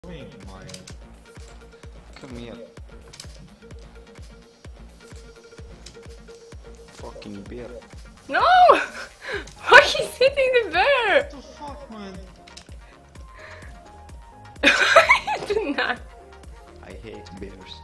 doing, my... Come here. Fucking bear. No! Why he's hitting the bear? What the fuck, man? Do not. I hate bears.